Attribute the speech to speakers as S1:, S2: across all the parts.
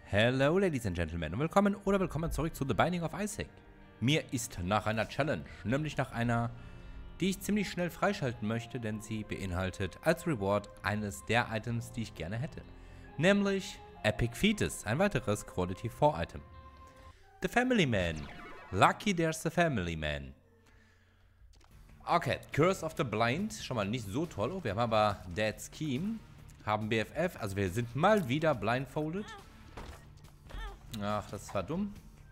S1: Hello, Ladies and Gentlemen, und willkommen zurück zu The Binding of Isaac. Mir ist nach einer Challenge, nämlich nach einer, die ich ziemlich schnell freischalten möchte, denn sie beinhaltet als Reward eines der Items, die ich gerne hätte. Nämlich Epic Fetus, ein weiteres Quality 4 Item. The Family Man. Lucky there's the Family Man. Okay, Curse of the Blind, schon mal nicht so toll. Oh, wir haben aber Dead Scheme, haben BFF, also wir sind mal wieder blindfolded. Ach, das war dumm.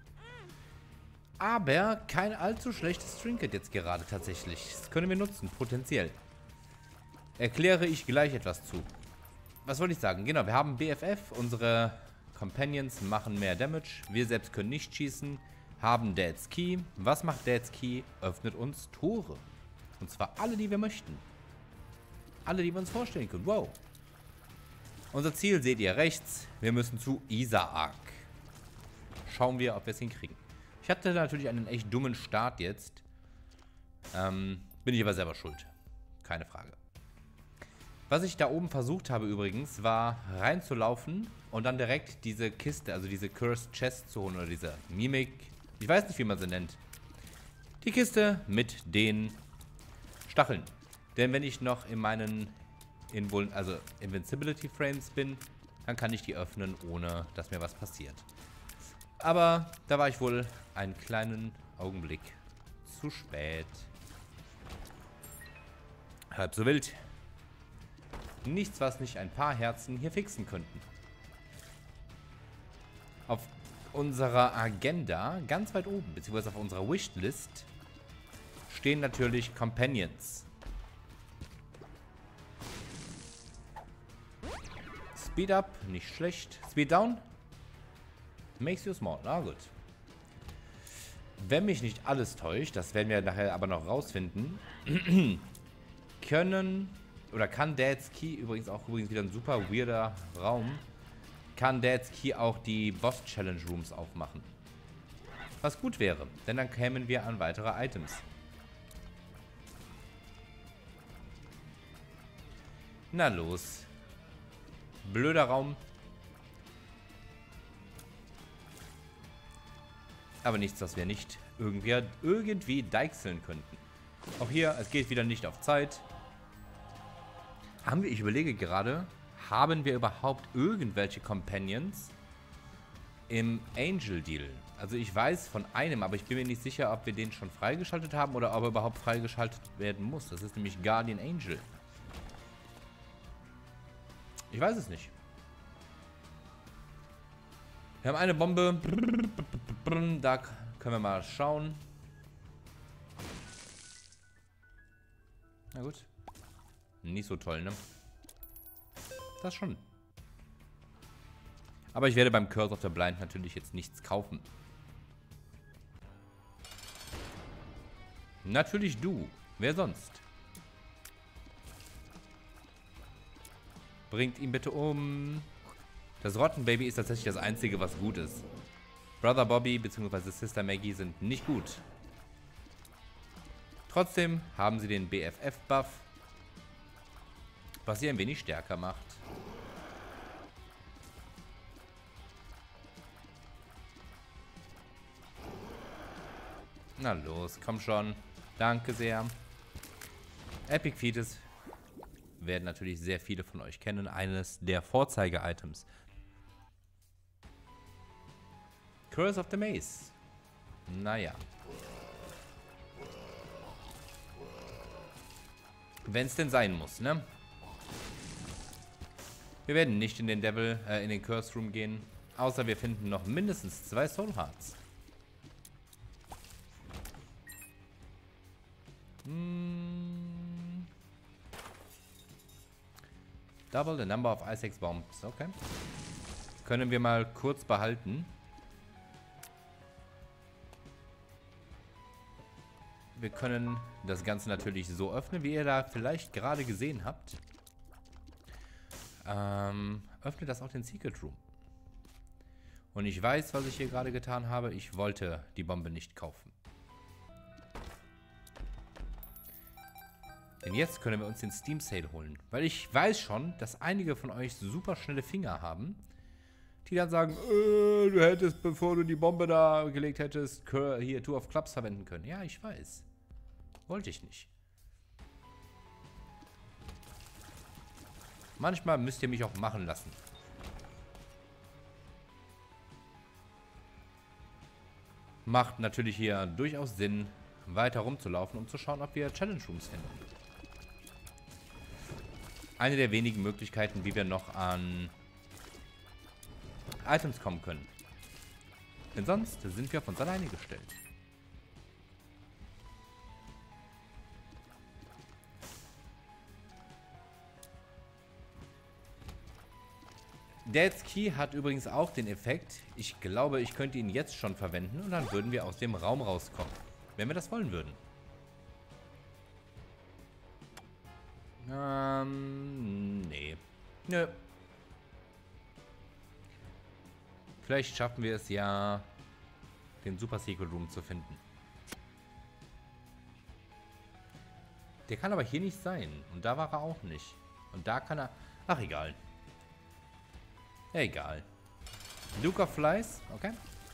S1: Aber kein allzu schlechtes Trinket jetzt gerade tatsächlich. Das können wir nutzen, potenziell. Erkläre ich gleich etwas zu. Was wollte ich sagen? Genau, wir haben BFF, unsere Companions machen mehr Damage. Wir selbst können nicht schießen, haben Dead's Key. Was macht Dead's Key? Öffnet uns Tore. Und zwar alle, die wir möchten. Alle, die wir uns vorstellen können. Wow. Unser Ziel seht ihr rechts. Wir müssen zu Isaak. Schauen wir, ob wir es hinkriegen. Ich hatte natürlich einen echt dummen Start jetzt. Bin ich aber selber schuld. Keine Frage. Was ich da oben versucht habe übrigens, war reinzulaufen und dann direkt diese Kiste, also diese Cursed Chest zu holen oder diese Mimik. Ich weiß nicht, wie man sie nennt. Die Kiste mit den Stacheln. Denn wenn ich noch in meinen Invincibility Frames bin, dann kann ich die öffnen, ohne dass mir was passiert. Aber da war ich wohl einen kleinen Augenblick zu spät. Halb so wild. Nichts, was nicht ein paar Herzen hier fixen könnten. Auf unserer Agenda, ganz weit oben, beziehungsweise auf unserer Wishlist, stehen natürlich Companions. Speed up, nicht schlecht. Speed down. Makes you small. Na gut. Wenn mich nicht alles täuscht, das werden wir nachher aber noch rausfinden, kann Dead's Key, übrigens wieder ein super weirder Raum, kann Dead's Key auch die Boss Challenge Rooms aufmachen. Was gut wäre, denn dann kämen wir an weitere Items. Na los. Blöder Raum. Aber nichts, was wir nicht irgendwie deichseln könnten. Auch hier, es geht wieder nicht auf Zeit. Ich überlege gerade, haben wir überhaupt irgendwelche Companions im Angel Deal? Also ich weiß von einem, aber ich bin mir nicht sicher, ob wir den schon freigeschaltet haben oder ob er überhaupt freigeschaltet werden muss. Das ist nämlich Guardian Angel. Ich weiß es nicht. Wir haben eine Bombe. Da können wir mal schauen. Na gut. Nicht so toll, ne? Das schon. Aber ich werde beim Curse of the Blind natürlich jetzt nichts kaufen. Natürlich du. Wer sonst? Bringt ihn bitte um. Das Rottenbaby ist tatsächlich das Einzige, was gut ist. Brother Bobby bzw. Sister Maggie sind nicht gut. Trotzdem haben sie den BFF-Buff, was sie ein wenig stärker macht. Na los, komm schon. Danke sehr. Epic Fetus werden natürlich sehr viele von euch kennen. Eines der Vorzeige-Items. Curse of the Maze. Naja. Wenn es denn sein muss, ne? Wir werden nicht in den in den Curse Room gehen. Außer wir finden noch mindestens 2 Soul Hearts. Double the number of Isaac's bombs. Okay. Können wir mal kurz behalten. Wir können das Ganze natürlich so öffnen, wie ihr da vielleicht gerade gesehen habt. Öffnet das auch den Secret Room. Und ich weiß, was ich hier gerade getan habe. Ich wollte die Bombe nicht kaufen. Denn jetzt können wir uns den Steam Sale holen. Weil ich weiß schon, dass einige von euch super schnelle Finger haben. die dann sagen, du hättest, bevor du die Bombe da gelegt hättest, hier Two of Clubs verwenden können. Ja, ich weiß. Wollte ich nicht. Manchmal müsst ihr mich auch machen lassen. Macht natürlich hier durchaus Sinn, weiter rumzulaufen, um zu schauen, ob wir Challenge Rooms finden. Eine der wenigen Möglichkeiten, wie wir noch an Items kommen können. Denn sonst sind wir auf uns alleine gestellt. Dad's Key hat übrigens auch den Effekt, ich glaube, ich könnte ihn jetzt schon verwenden und dann würden wir aus dem Raum rauskommen. Wenn wir das wollen würden. Nee. Nö. Vielleicht schaffen wir es ja, den Super Secret Room zu finden. Der kann aber hier nicht sein. Und da war er auch nicht. Und da kann er... Ach, egal. Egal. Duke of Flies. Okay.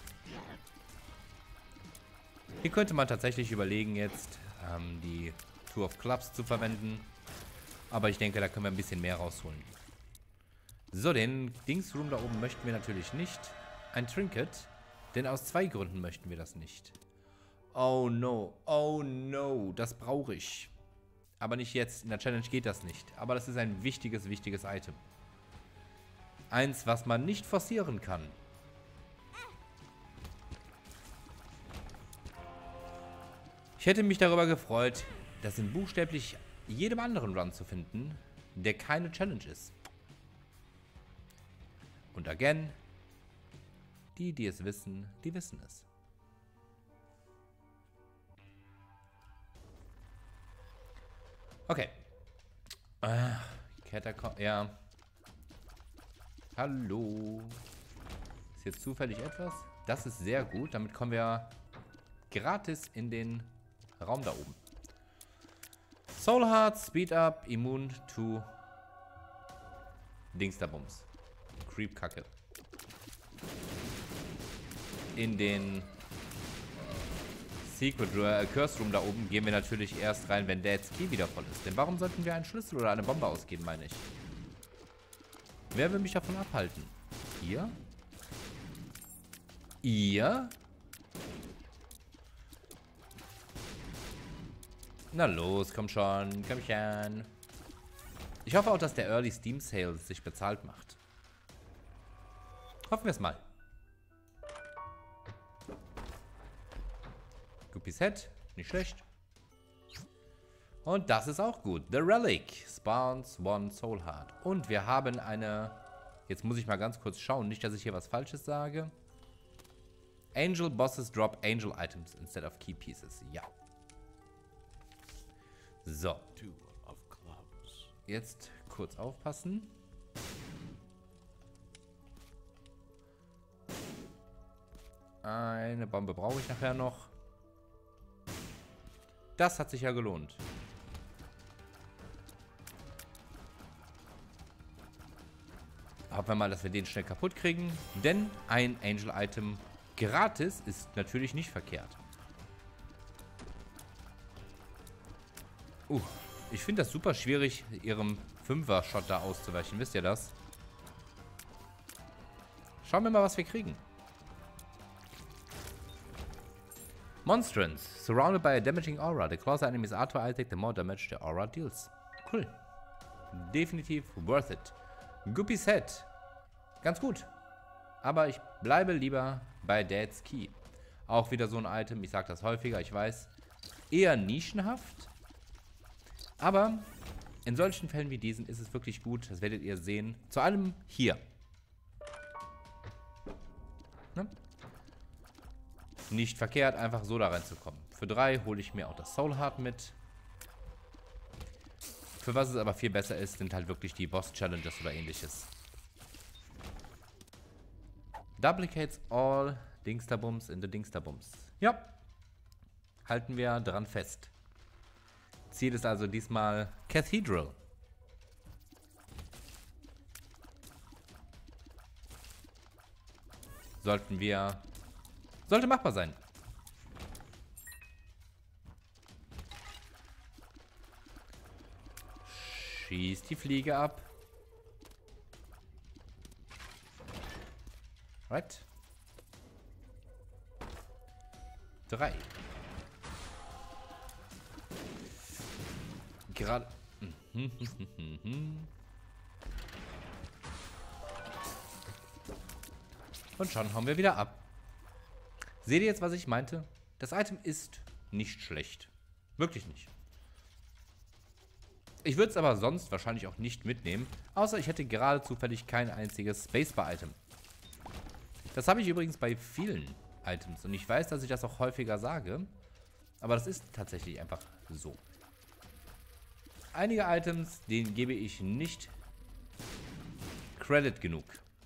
S1: Hier könnte man tatsächlich überlegen, jetzt die Two of Clubs zu verwenden. Aber ich denke, da können wir ein bisschen mehr rausholen. So, den Dingsroom da oben möchten wir natürlich nicht. Ein Trinket. Denn aus 2 Gründen möchten wir das nicht. Oh no. Oh no. Das brauche ich. Aber nicht jetzt. In der Challenge geht das nicht. Aber das ist ein wichtiges, wichtiges Item. Eins, was man nicht forcieren kann. Ich hätte mich darüber gefreut, das in buchstäblich jedem anderen Run zu finden, der keine Challenge ist. Und again, die es wissen, die wissen es. Okay. Catacomb, ja. Hallo. Ist jetzt zufällig etwas? Das ist sehr gut. Damit kommen wir gratis in den Raum da oben. Soul Heart, Speed Up, Immun to Dingsterbums. Creep Kacke. In den Secret Curse Room da oben gehen wir natürlich erst rein, wenn Dad's Key wieder voll ist. Denn warum sollten wir einen Schlüssel oder eine Bombe ausgeben, meine ich? Wer will mich davon abhalten? Ihr? Ihr? Na los, komm schon. Komm schon. Ich hoffe auch, dass der Early Steam Sale sich bezahlt macht. Hoffen wir es mal. Guppy's Head. Nicht schlecht. Und das ist auch gut. The Relic spawns 1 Soul Heart. Und wir haben eine... Jetzt muss ich mal ganz kurz schauen. Nicht, dass ich hier was Falsches sage. Angel Bosses drop Angel Items instead of Key Pieces. Ja. So. Jetzt kurz aufpassen. Eine Bombe brauche ich nachher noch. Das hat sich ja gelohnt. Hoffen wir mal, dass wir den schnell kaputt kriegen. Denn ein Angel-Item gratis ist natürlich nicht verkehrt. Ich finde das super schwierig, ihrem 5er-Shot da auszuweichen. Wisst ihr das? Schauen wir mal, was wir kriegen. Monstrance. Surrounded by a damaging aura. The closer enemies are to Isaac, the more damage the aura deals. Cool. Definitiv worth it. Guppy's Head. Ganz gut. Aber ich bleibe lieber bei Dad's Key. Auch wieder so ein Item. Ich sage das häufiger, ich weiß. Eher nischenhaft. Aber in solchen Fällen wie diesen ist es wirklich gut. Das werdet ihr sehen. Zu allem hier. Ne? Nicht verkehrt, einfach so da reinzukommen. Für 3 hole ich mir auch das Soul Heart mit. Für was es aber viel besser ist, sind halt wirklich die Boss-Challenges oder ähnliches. Duplicates all Dingsterbums in the Dingsterbums. Ja. Halten wir dran fest. Ziel ist also diesmal Cathedral. Sollte machbar sein. Schießt die Fliege ab. Right. 3. Gerade. Und schon hauen wir wieder ab. Seht ihr jetzt, was ich meinte? Das Item ist nicht schlecht. Wirklich nicht. Ich würde es aber sonst wahrscheinlich auch nicht mitnehmen. Außer ich hätte gerade zufällig kein einziges Spacebar-Item. Das habe ich übrigens bei vielen Items. Und ich weiß, dass ich das auch häufiger sage. Aber das ist tatsächlich einfach so. Einige Items, denen gebe ich nicht Credit genug.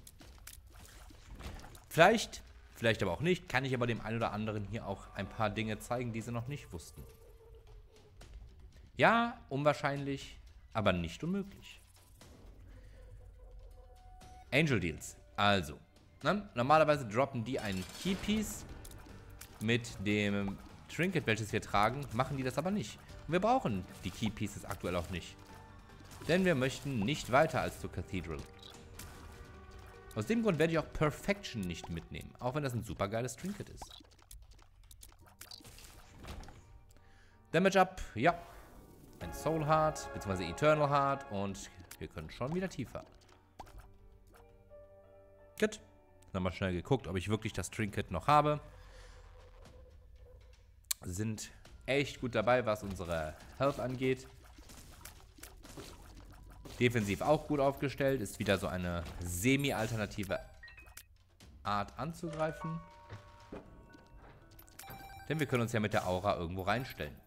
S1: Vielleicht aber auch nicht. Kann ich aber dem einen oder anderen hier auch ein paar Dinge zeigen, die sie noch nicht wussten. Ja, unwahrscheinlich, aber nicht unmöglich. Angel Deals. Also, normalerweise droppen die einen Keypiece mit dem Trinket, welches wir tragen, machen die das aber nicht. Und wir brauchen die Keypieces aktuell auch nicht. Denn wir möchten nicht weiter als zur Cathedral. Aus dem Grund werde ich auch Perfection nicht mitnehmen, auch wenn das ein super geiles Trinket ist. Damage Up, ja. Ein Soul Heart, beziehungsweise Eternal Heart und wir können schon wieder tiefer. Gut. Nochmal schnell geguckt, ob ich wirklich das Trinket noch habe. Sind echt gut dabei, was unsere Health angeht. Defensiv auch gut aufgestellt. Ist wieder so eine semi-alternative Art anzugreifen. Denn wir können uns ja mit der Aura irgendwo reinstellen.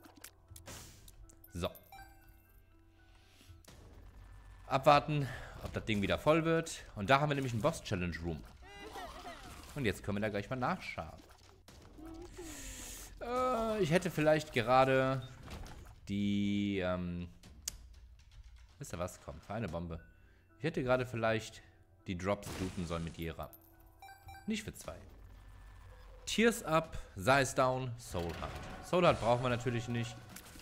S1: So. Abwarten, ob das Ding wieder voll wird. Und da haben wir nämlich einen Boss-Challenge-Room. Und jetzt können wir da gleich mal nachschauen. Ich hätte vielleicht gerade die, wisst ihr was? Komm, für eine Bombe. Ich hätte gerade vielleicht die Drops looten sollen mit Jera. Nicht für 2. Tears Up, Size Down, Soul Heart. Soul Heart brauchen wir natürlich nicht.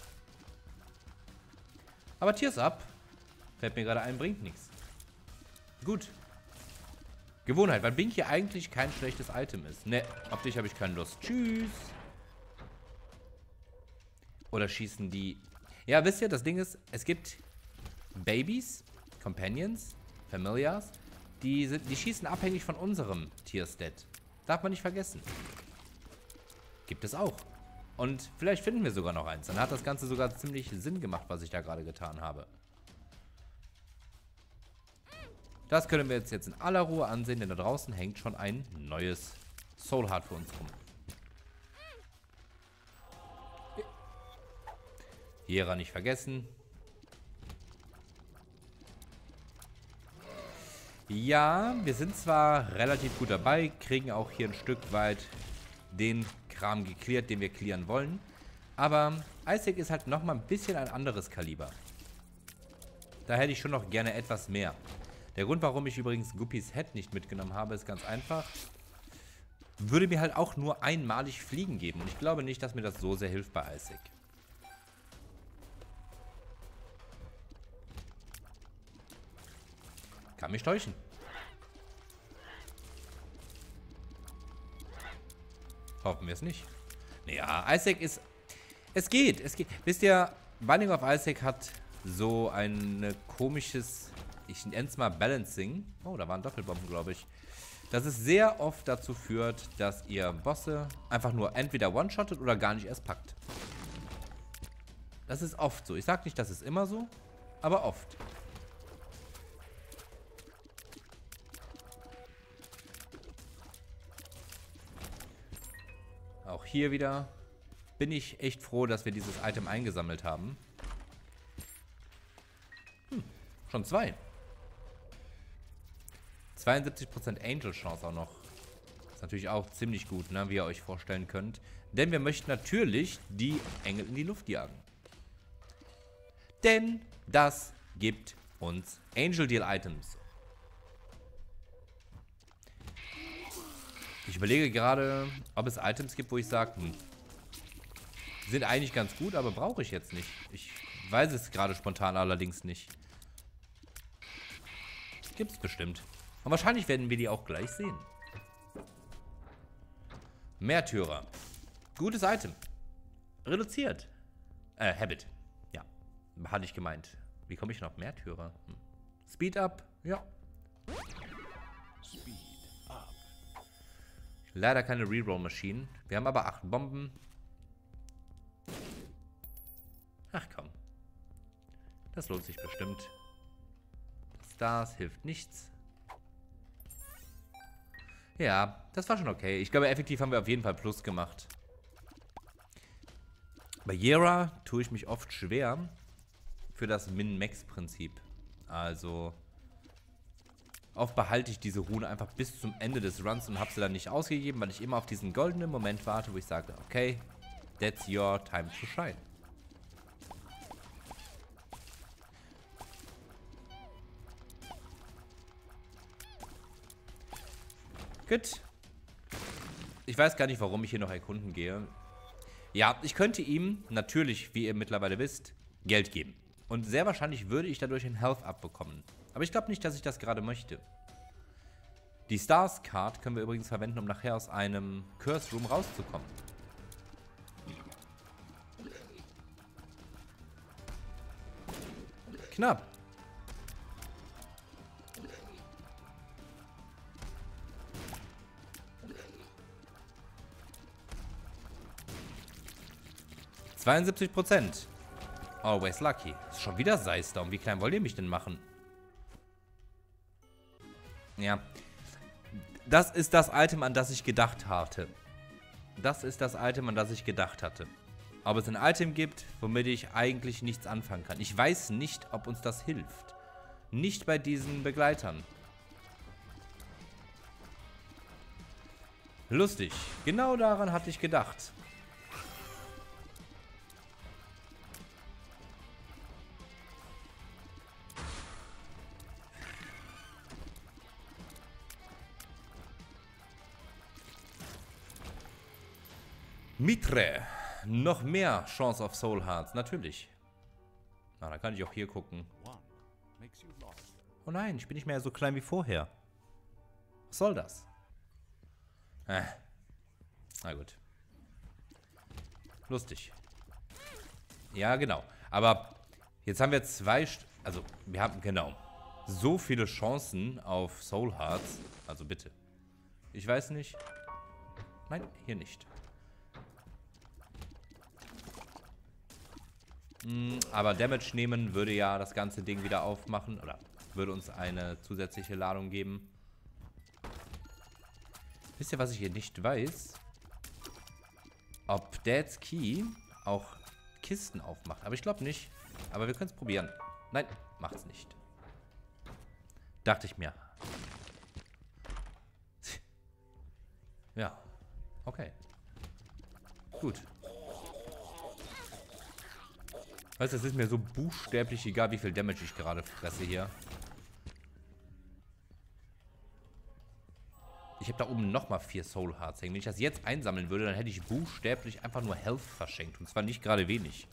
S1: Aber Tears Up, fällt mir gerade ein, bringt nichts. Gut. Gewohnheit, weil Binky eigentlich kein schlechtes Item ist. Ne, auf dich habe ich keine Lust. Tschüss. Oder schießen die... Ja, wisst ihr, das Ding ist, es gibt Babys, Companions, Familiars, die schießen abhängig von unserem Tier-Stat. Darf man nicht vergessen. Gibt es auch. Und vielleicht finden wir sogar noch eins. Dann hat das Ganze sogar ziemlich Sinn gemacht, was ich da gerade getan habe. Das können wir jetzt in aller Ruhe ansehen, denn da draußen hängt schon ein neues Soul Heart für uns rum. Jera nicht vergessen. Ja, wir sind zwar relativ gut dabei, kriegen auch hier ein Stück weit den Kram geklärt, den wir klären wollen. Aber Isaac ist halt nochmal ein bisschen ein anderes Kaliber. Da hätte ich schon noch gerne etwas mehr. Der Grund, warum ich übrigens Guppys Head nicht mitgenommen habe, ist ganz einfach. Würde mir halt auch nur einmalig Fliegen geben. Und ich glaube nicht, dass mir das so sehr hilft bei Isaac. Kann mich täuschen. Hoffen wir es nicht. Naja, Isaac ist... Es geht. Wisst ihr, Binding of Isaac hat so ein komisches... Ich nenne es mal Balancing. Oh, da waren Doppelbomben, glaube ich. Dass es sehr oft dazu führt, dass ihr Bosse einfach nur entweder one-shottet oder gar nicht erst packt. Das ist oft so. Ich sage nicht, das ist immer so, aber oft. Auch hier wieder bin ich echt froh, dass wir dieses Item eingesammelt haben. Schon 2. 72% Angel-Chance auch noch. Ist natürlich auch ziemlich gut, ne, wie ihr euch vorstellen könnt. Denn wir möchten natürlich die Engel in die Luft jagen. Denn das gibt uns Angel Deal Items. überlege gerade, ob es Items gibt, wo ich sage, sind eigentlich ganz gut, aber brauche ich jetzt nicht. Ich weiß es gerade spontan allerdings nicht. Gibt es bestimmt. Und wahrscheinlich werden wir die auch gleich sehen. Märtyrer. Gutes Item. Reduziert. Habit. Ja, hatte ich gemeint. Wie komme ich denn auf Märtyrer? Speed up. Ja. Speed up. Leider keine Reroll-Maschinen. Wir haben aber 8 Bomben. Ach komm. Das lohnt sich bestimmt. Stars hilft nichts. Ja, das war schon okay. Ich glaube, effektiv haben wir auf jeden Fall Plus gemacht. Bei Yera tue ich mich oft schwer für das Min-Max-Prinzip. Also oft behalte ich diese Rune einfach bis zum Ende des Runs und habe sie dann nicht ausgegeben, weil ich immer auf diesen goldenen Moment warte, wo ich sage, okay, that's your time to shine. Gut. Ich weiß gar nicht, warum ich hier noch erkunden gehe. Ja, ich könnte ihm natürlich, wie ihr mittlerweile wisst, Geld geben. Und sehr wahrscheinlich würde ich dadurch ein Health abbekommen. Aber ich glaube nicht, dass ich das gerade möchte. Die Stars Card können wir übrigens verwenden, um nachher aus einem Curse Room rauszukommen. Knapp. %. Always lucky. Ist schon wieder Seisdown. Wie klein wollt ihr mich denn machen? Ja. Das ist das Item, an das ich gedacht hatte. Das ist das Item, an das ich gedacht hatte. Ob es ein Item gibt, womit ich eigentlich nichts anfangen kann. Ich weiß nicht, ob uns das hilft. Nicht bei diesen Begleitern. Lustig. Genau daran hatte ich gedacht. Mitre. Noch mehr Chance auf Soul Hearts. Natürlich. Na, dann kann ich auch hier gucken. Oh nein, ich bin nicht mehr so klein wie vorher. Was soll das? Na gut. Lustig. Ja, genau. Aber jetzt haben wir also, wir haben, genau, so viele Chancen auf Soul Hearts. Also bitte. Ich weiß nicht. Nein, hier nicht. Aber Damage nehmen würde ja das ganze Ding wieder aufmachen. Oder würde uns eine zusätzliche Ladung geben. Wisst ihr, was ich hier nicht weiß? Ob Dad's Key auch Kisten aufmacht. Aber ich glaube nicht. Aber wir können es probieren. Nein, macht's nicht. Dachte ich mir. Ja. Okay. Gut. Weißt du, es ist mir so buchstäblich egal, wie viel Damage ich gerade fresse hier. Ich habe da oben nochmal 4 Soul Hearts hängen. Wenn ich das jetzt einsammeln würde, dann hätte ich buchstäblich einfach nur Health verschenkt. Und zwar nicht gerade wenig.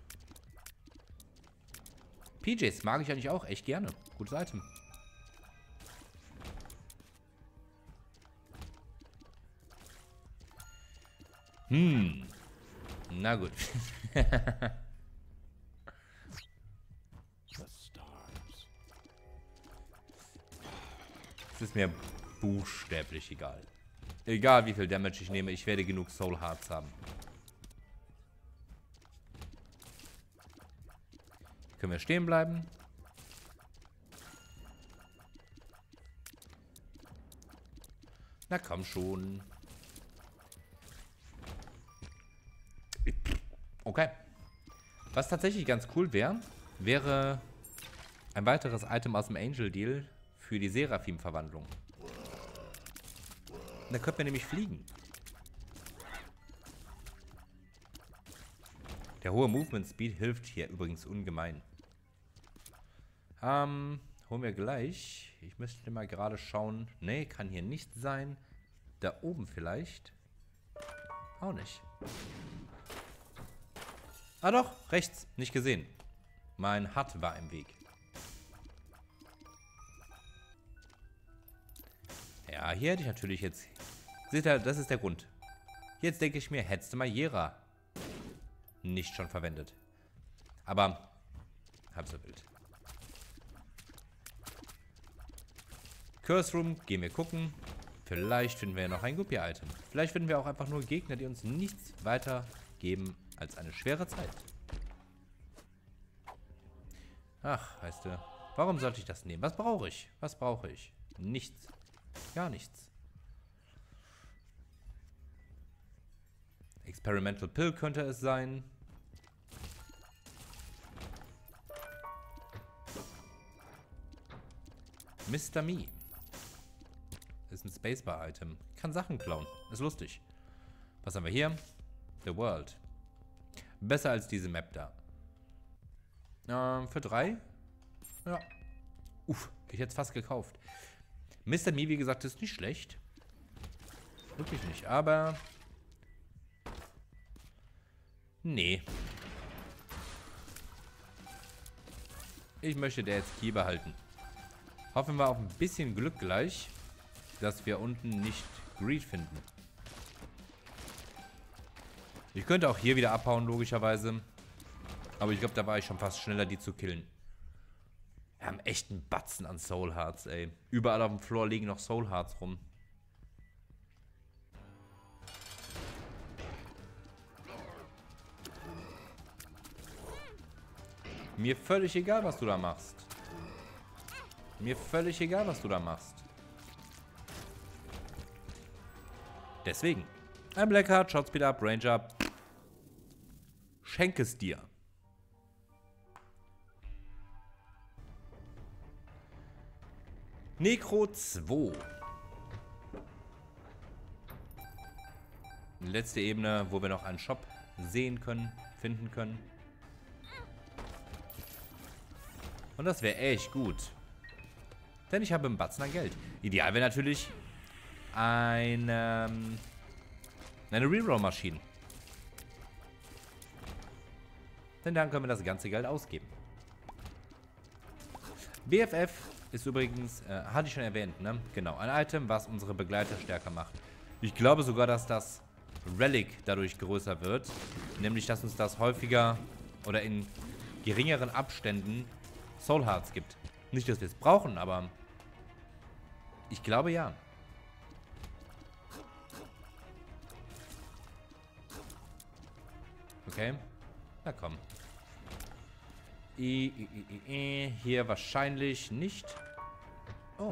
S1: PJs mag ich eigentlich auch echt gerne. Gutes Item. Na gut. Es ist mir buchstäblich egal. Egal wie viel Damage ich nehme, ich werde genug Soul Hearts haben. Können wir stehen bleiben? Na komm schon. Okay. Was tatsächlich ganz cool wäre, wäre ein weiteres Item aus dem Angel Deal für die Seraphim-Verwandlung. Da könnten wir nämlich fliegen. Der hohe Movement Speed hilft hier übrigens ungemein. Holen wir gleich. Ich müsste mal gerade schauen. Nee, kann hier nicht sein. Da oben vielleicht. Auch nicht. Ah doch, rechts. Nicht gesehen. Mein Hut war im Weg. Ja, hier hätte ich natürlich jetzt... Seht ihr, das ist der Grund. Jetzt denke ich mir, hättest du mal Jera nicht schon verwendet. Aber halb so wild. Curse Room, gehen wir gucken. Vielleicht finden wir ja noch ein Guppy-Item. Vielleicht finden wir auch einfach nur Gegner, die uns nichts weiter geben als eine schwere Zeit. Ach, weißt du, warum sollte ich das nehmen? Was brauche ich? Was brauche ich? Nichts. Gar nichts. Experimental Pill könnte es sein. Mr. Me. Ist ein Spacebar-Item. Kann Sachen klauen. Ist lustig. Was haben wir hier? The World. Besser als diese Map da. Für 3? Ja. Uff, ich hätte es fast gekauft. Mr. Me, wie gesagt, ist nicht schlecht. Wirklich nicht, aber... Nee. Ich möchte der jetzt Key behalten. Hoffen wir auf ein bisschen Glück gleich, dass wir unten nicht Greed finden. Ich könnte auch hier wieder abhauen, logischerweise. Aber ich glaube, da war ich schon fast schneller, die zu killen. Wir haben echt einen Batzen an Soul Hearts, ey. Überall auf dem Floor liegen noch Soul Hearts rum. Mir völlig egal, was du da machst. Mir völlig egal, was du da machst. Deswegen. Ein Blackheart, Shot Speed Up, Range Up. Schenk es dir. Necro 2. Letzte Ebene, wo wir noch einen Shop sehen können, finden können. Und das wäre echt gut. Denn ich habe einen Batzen an Geld. Ideal wäre natürlich eine Reroll-Maschine. Denn dann können wir das ganze Geld ausgeben. BFF ist übrigens, hatte ich schon erwähnt, ne? Genau, ein Item, was unsere Begleiter stärker macht. Ich glaube sogar, dass das Relic dadurch größer wird. Nämlich, dass uns das häufiger oder in geringeren Abständen Soul Hearts gibt. Nicht, dass wir es brauchen, aber ich glaube ja. Okay. Na komm. Hier wahrscheinlich nicht. Oh.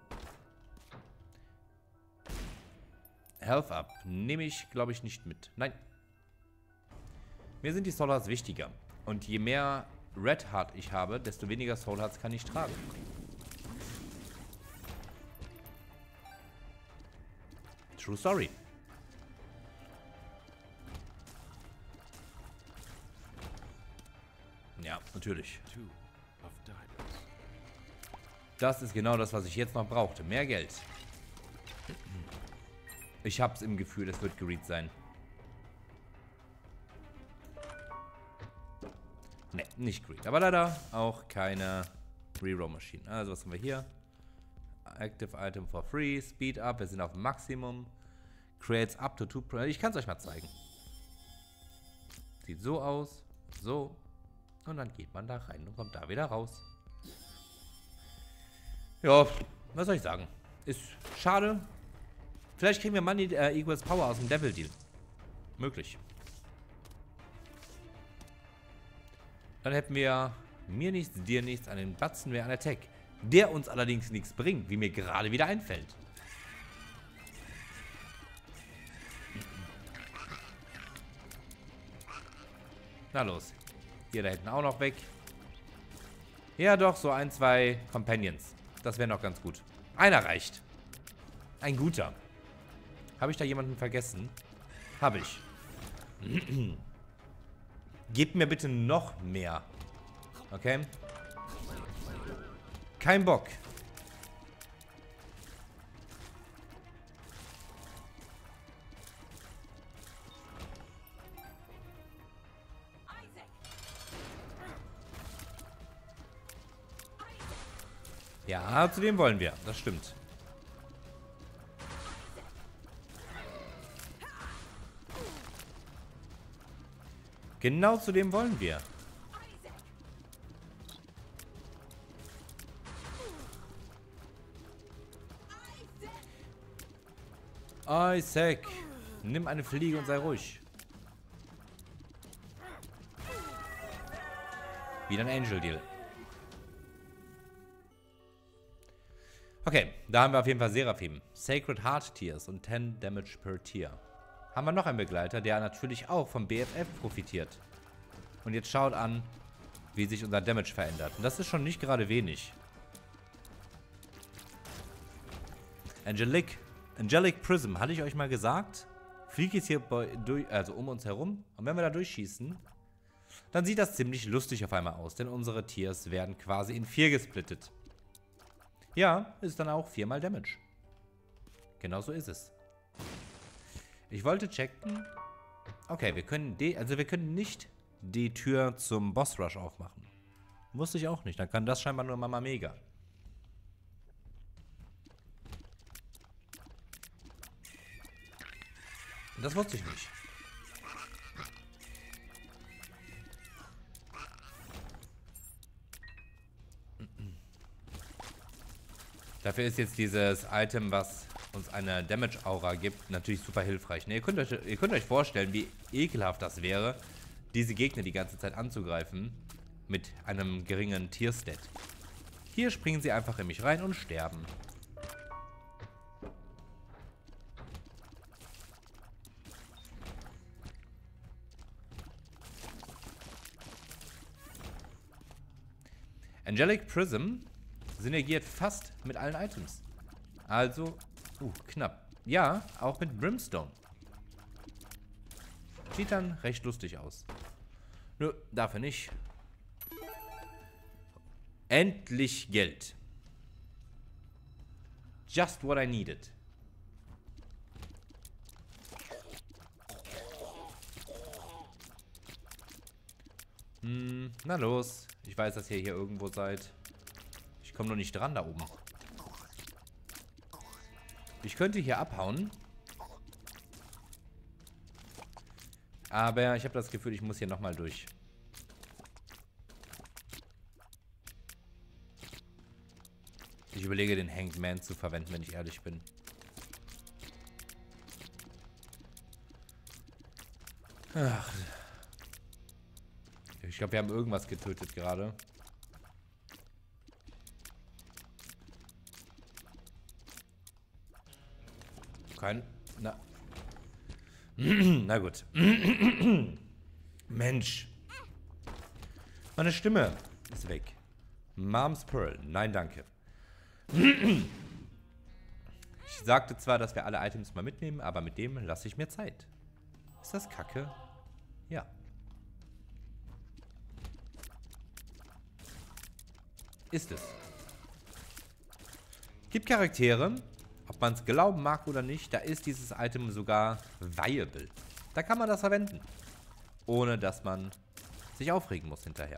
S1: Health Up. Nehme ich, glaube ich, nicht mit. Nein. Mir sind die Soul Hearts wichtiger. Und je mehr Red Heart ich habe, desto weniger Soul Hearts kann ich tragen. True Story. Ja, natürlich. Das ist genau das, was ich jetzt noch brauchte. Mehr Geld. Ich hab's im Gefühl, es wird Greed sein. Ne, nicht Greed. Aber leider auch keine Reroll-Maschine. Also, was haben wir hier? Active Item for free. Speed up. Wir sind auf Maximum. Creates up to 2%. Ich kann es euch mal zeigen. Sieht so aus. So. Und dann geht man da rein und kommt da wieder raus. Ja, was soll ich sagen? Ist schade. Vielleicht kriegen wir Money equals Power aus dem Devil Deal. Möglich. Dann hätten wir mir nichts, dir nichts, einen Batzen mehr an Attack. Der uns allerdings nichts bringt, wie mir gerade wieder einfällt. Na los. Hier da hinten auch noch weg. Ja doch, so ein, zwei Companions. Das wäre noch ganz gut. Einer reicht. Ein guter. Habe ich da jemanden vergessen? Habe ich. Gebt mir bitte noch mehr. Okay? Kein Bock. Ja, zu dem wollen wir. Das stimmt. Genau zu dem wollen wir. Isaac, nimm eine Fliege und sei ruhig. Wieder ein Angel Deal. Okay, da haben wir auf jeden Fall Seraphim. Sacred Heart Tears und 10 Damage per Tier. Haben wir noch einen Begleiter, der natürlich auch vom BFF profitiert. Und jetzt schaut an, wie sich unser Damage verändert. Und das ist schon nicht gerade wenig. Angelic Prism, hatte ich euch mal gesagt, fliegt jetzt hier also um uns herum. Und wenn wir da durchschießen, dann sieht das ziemlich lustig auf einmal aus. Denn unsere Tiers werden quasi in 4 gesplittet. Ja, ist dann auch 4 mal Damage. Genau so ist es. Ich wollte checken. Okay, wir können nicht die Tür zum Boss Rush aufmachen. Wusste ich auch nicht. Dann kann das scheinbar nur Mama Mega. Das wusste ich nicht. Dafür ist jetzt dieses Item, was uns eine Damage-Aura gibt, natürlich super hilfreich. Ne, ihr könnt euch vorstellen, wie ekelhaft das wäre, diese Gegner die ganze Zeit anzugreifen mit einem geringen Tier-Stat. Hier springen sie einfach in mich rein und sterben. Angelic Prism synergiert fast mit allen Items. Also, knapp. Ja, auch mit Brimstone. Sieht dann recht lustig aus. Nö, dafür nicht. Endlich Geld. Just what I needed. Na los. Ich weiß, dass ihr hier irgendwo seid. Ich komme noch nicht dran da oben. Ich könnte hier abhauen. Aber ich habe das Gefühl, ich muss hier nochmal durch. Ich überlege, den Hanged Man zu verwenden, wenn ich ehrlich bin. Ach. Ich glaube, wir haben irgendwas getötet gerade. Na. Na gut. Mensch. Meine Stimme ist weg. Mom's Pearl. Nein, danke. Ich sagte zwar, dass wir alle Items mal mitnehmen, aber mit dem lasse ich mir Zeit. Ist das Kacke? Ja. Ist es. Gibt Charaktere, ob man es glauben mag oder nicht, da ist dieses Item sogar viable. Da kann man das verwenden. Ohne dass man sich aufregen muss hinterher.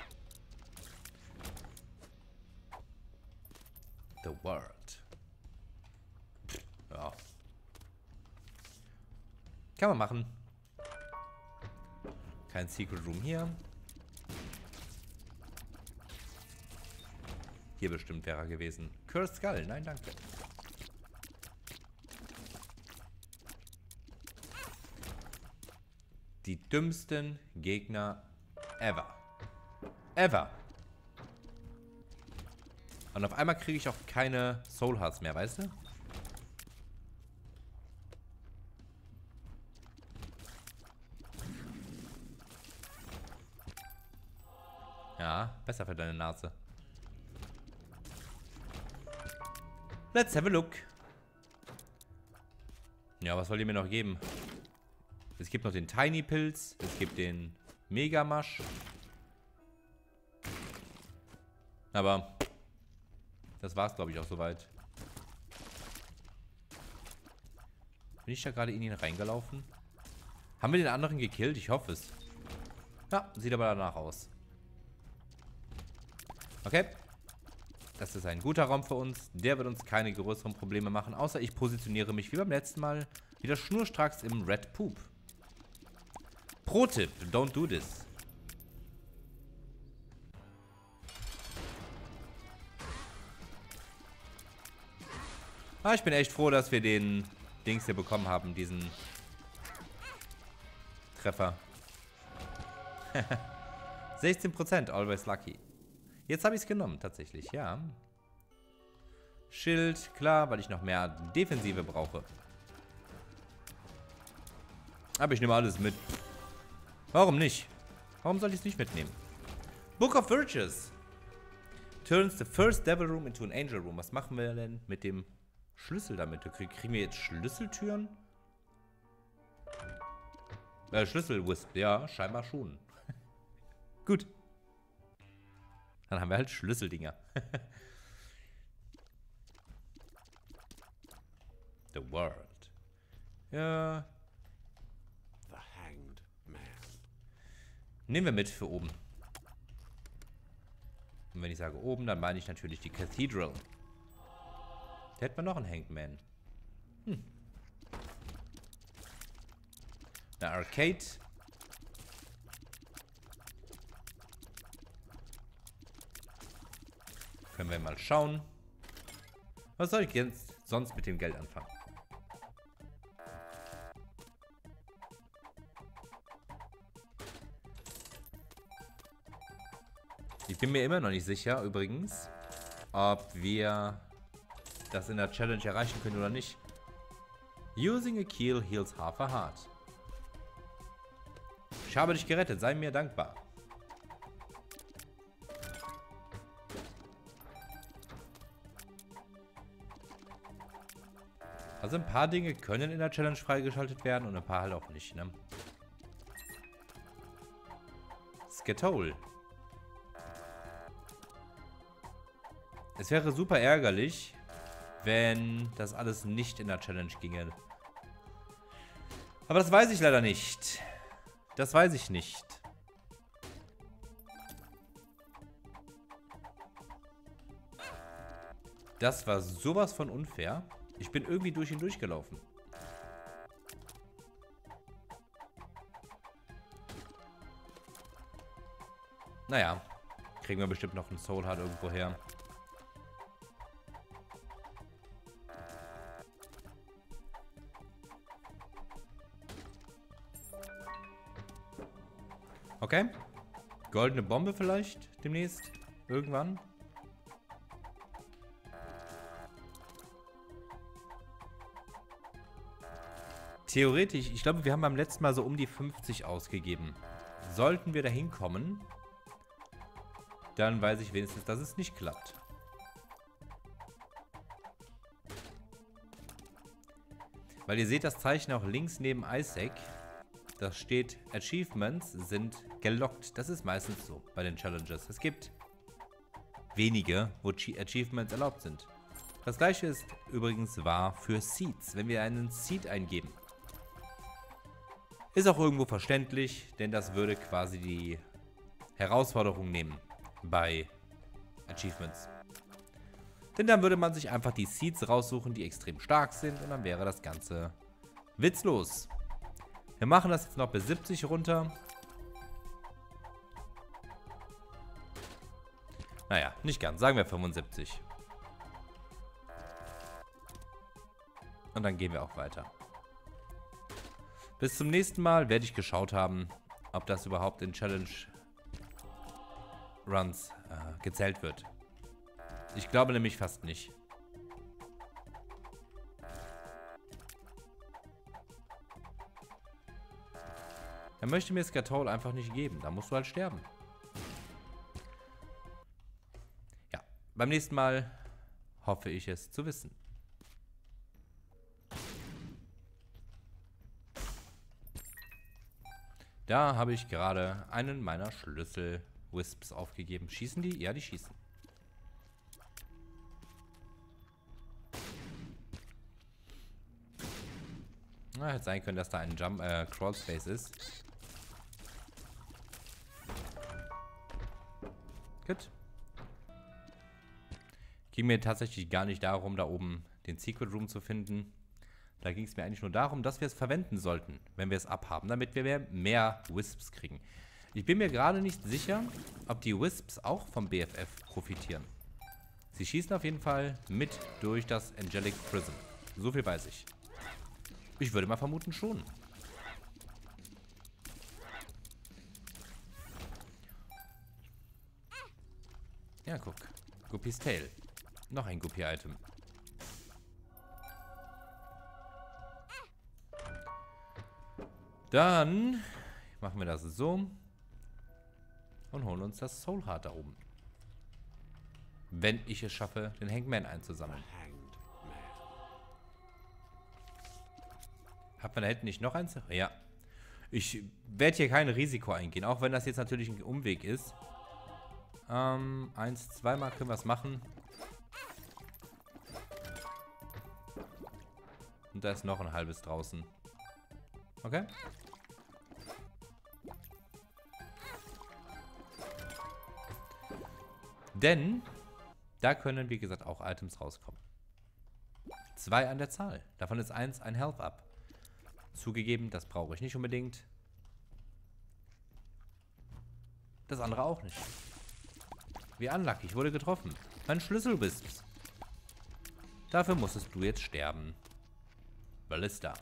S1: The World. Ja. Kann man machen. Kein Secret Room hier. Hier bestimmt wäre er gewesen. Cursed Skull. Nein, danke. Die dümmsten Gegner ever. Ever. Und auf einmal kriege ich auch keine Soul Hearts mehr, weißt du? Ja, besser für deine Nase. Let's have a look. Ja, was wollt ihr mir noch geben? Es gibt noch den Tiny Pilz. Es gibt den Megamasch. Aber das war's, glaube ich, auch soweit. Bin ich da gerade in ihn reingelaufen? Haben wir den anderen gekillt? Ich hoffe es. Ja, sieht aber danach aus. Okay. Das ist ein guter Raum für uns. Der wird uns keine größeren Probleme machen, außer ich positioniere mich wie beim letzten Mal wieder schnurstracks im Red Poop. Pro-Tipp, don't do this. Ah, ich bin echt froh, dass wir den Dings hier bekommen haben, diesen Treffer. 16%, always lucky. Jetzt habe ich es genommen, tatsächlich, ja. Schild, klar, weil ich noch mehr Defensive brauche. Aber ich nehme alles mit. Warum nicht? Warum soll ich es nicht mitnehmen? Book of Virtues. Turns the first Devil Room into an Angel Room. Was machen wir denn mit dem Schlüssel damit? Kriegen wir jetzt Schlüsseltüren? Schlüsselwisp, ja, scheinbar schon. Gut. Dann haben wir halt Schlüsseldinger. The World. Ja.
S2: The Hanged Man.
S1: Nehmen wir mit für oben. Und wenn ich sage oben, dann meine ich natürlich die Cathedral. Da hätten wir noch einen Hanged Man. Eine Arcade. Können wir mal schauen. Was soll ich jetzt sonst mit dem Geld anfangen? Ich bin mir immer noch nicht sicher, übrigens, ob wir das in der Challenge erreichen können oder nicht. Using a keel heals half a heart. Ich habe dich gerettet, sei mir dankbar. Also ein paar Dinge können in der Challenge freigeschaltet werden und ein paar halt auch nicht, ne? Skatoll. Es wäre super ärgerlich, wenn das alles nicht in der Challenge ginge. Aber das weiß ich leider nicht. Das weiß ich nicht. Das war sowas von unfair. Ich bin irgendwie durch ihn durchgelaufen. Naja, kriegen wir bestimmt noch einen Soul Heart irgendwo her. Okay. Goldene Bombe vielleicht demnächst. Irgendwann. Theoretisch, ich glaube, wir haben beim letzten Mal so um die 50 ausgegeben. Sollten wir da hinkommen, dann weiß ich wenigstens, dass es nicht klappt. Weil ihr seht das Zeichen auch links neben Isaac. Da steht, Achievements sind gelockt. Das ist meistens so bei den Challenges. Es gibt wenige, wo Achievements erlaubt sind. Das gleiche ist übrigens wahr für Seeds, wenn wir einen Seed eingeben. Ist auch irgendwo verständlich, denn das würde quasi die Herausforderung nehmen bei Achievements. Denn dann würde man sich einfach die Seeds raussuchen, die extrem stark sind und dann wäre das Ganze witzlos. Wir machen das jetzt noch bis 70 runter. Naja, nicht ganz. Sagen wir 75. Und dann gehen wir auch weiter. Bis zum nächsten Mal werde ich geschaut haben, ob das überhaupt in Challenge Runs gezählt wird. Ich glaube nämlich fast nicht. Er möchte mir Skatoll einfach nicht geben. Da musst du halt sterben. Ja, beim nächsten Mal hoffe ich es zu wissen. Da habe ich gerade einen meiner Schlüssel-Wisps aufgegeben. Schießen die? Ja, die schießen. Na, hätte sein können, dass da ein Crawl Space ist. Gut. Ging mir tatsächlich gar nicht darum, da oben den Secret Room zu finden. Da ging es mir eigentlich nur darum, dass wir es verwenden sollten, wenn wir es abhaben, damit wir mehr Wisps kriegen. Ich bin mir gerade nicht sicher, ob die Wisps auch vom BFF profitieren. Sie schießen auf jeden Fall mit durch das Angelic Prism. So viel weiß ich. Ich würde mal vermuten schon. Ja, guck. Guppys Tail. Noch ein Guppy-Item. Dann machen wir das so. Und holen uns das Soul Heart da oben. Wenn ich es schaffe, den Hangman einzusammeln. Hat man da hinten nicht noch eins? Ja. Ich werde hier kein Risiko eingehen, auch wenn das jetzt natürlich ein Umweg ist. 1, 2 Mal können wir es machen. Und da ist noch ein halbes draußen. Okay. Denn da können, wie gesagt, auch Items rauskommen. 2 an der Zahl. Davon ist 1 ein Health Up. Zugegeben, das brauche ich nicht unbedingt. Das andere auch nicht. Wie unlucky, ich wurde getroffen. Mein Schlüssel bist. Dafür musstest du jetzt sterben. Ballista.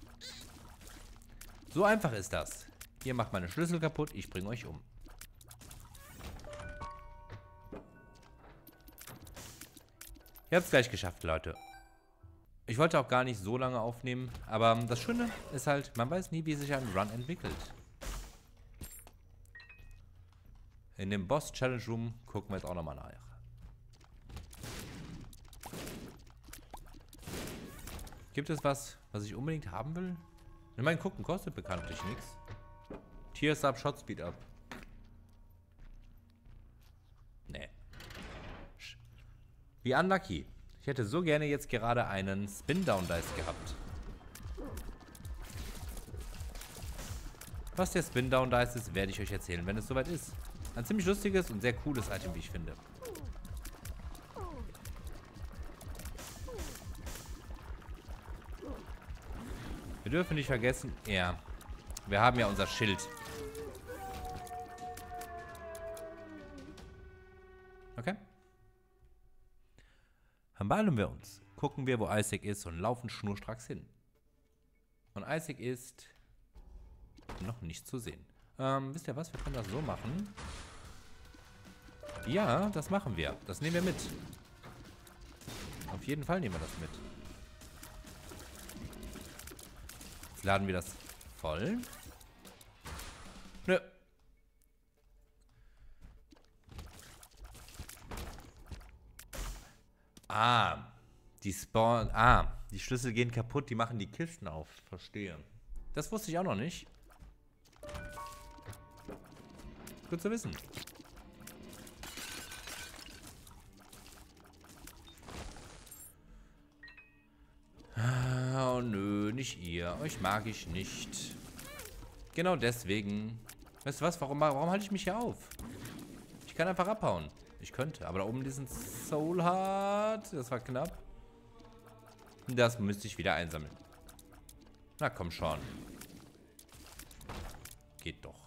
S1: So einfach ist das. Ihr macht meine Schlüssel kaputt, ich bringe euch um. Ihr habt es gleich geschafft, Leute. Ich wollte auch gar nicht so lange aufnehmen, aber das Schöne ist halt, man weiß nie, wie sich ein Run entwickelt. In dem Boss Challenge Room gucken wir jetzt auch nochmal nach. Gibt es was ich unbedingt haben will? Ich meine, gucken kostet bekanntlich nichts. Tears Up, Shot Speed Up. Nee. Wie unlucky. Ich hätte so gerne jetzt gerade einen Spin-Down-Dice gehabt. Was der Spin-Down-Dice ist, werde ich euch erzählen, wenn es soweit ist. Ein ziemlich lustiges und sehr cooles Item, wie ich finde. Wir dürfen nicht vergessen, ja, wir haben ja unser Schild. Okay. Dann beeilen wir uns. Gucken wir, wo Isaac ist und laufen schnurstracks hin. Und Isaac ist noch nicht zu sehen. Wisst ihr was? Wir können das so machen. Ja, das machen wir. Das nehmen wir mit. Auf jeden Fall nehmen wir das mit. Jetzt laden wir das voll. Nö. Die Schlüssel gehen kaputt, die machen die Kisten auf. Verstehe. Das wusste ich auch noch nicht. Gut zu wissen. Oh nö, nicht ihr. Euch mag ich nicht. Genau deswegen. Weißt du was? Warum halte ich mich hier auf? Ich kann einfach abhauen. Ich könnte, aber da oben diesen Soul Heart, das war knapp. Das müsste ich wieder einsammeln. Na komm schon. Geht doch.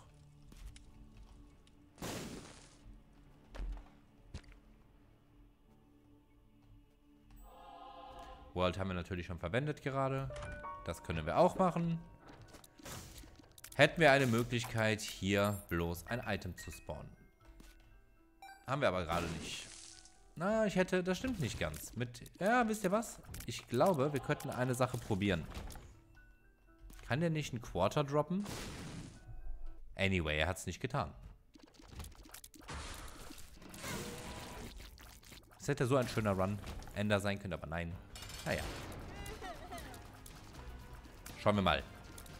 S1: World haben wir natürlich schon verwendet gerade. Das können wir auch machen. Hätten wir eine Möglichkeit, hier bloß ein Item zu spawnen. Haben wir aber gerade nicht. Na, das stimmt nicht ganz. Ja, wisst ihr was? Ich glaube, wir könnten eine Sache probieren. Kann der nicht einen Quarter droppen? Anyway, er hat es nicht getan. Es hätte so ein schöner Run-Ender sein können, aber nein. Naja. Schauen wir mal.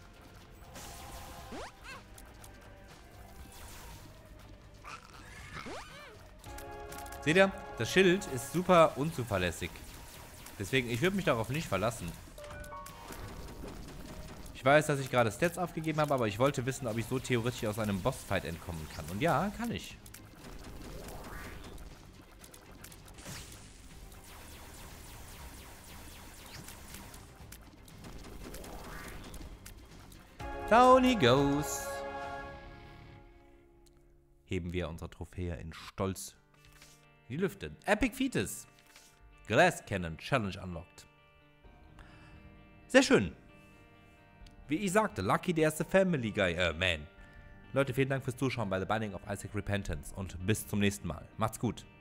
S1: Seht ihr? Das Schild ist super unzuverlässig. Deswegen, ich würde mich darauf nicht verlassen. Ich weiß, dass ich gerade Stats aufgegeben habe, aber ich wollte wissen, ob ich so theoretisch aus einem Bossfight entkommen kann. Und ja, kann ich. Down he goes. Heben wir unsere Trophäe in Stolz in die Lüfte. Epic Fetus. Glass Cannon Challenge unlocked. Sehr schön. Wie ich sagte, Lucky, der erste Family Guy, Man. Leute, vielen Dank fürs Zuschauen bei The Binding of Isaac Repentance und bis zum nächsten Mal. Macht's gut.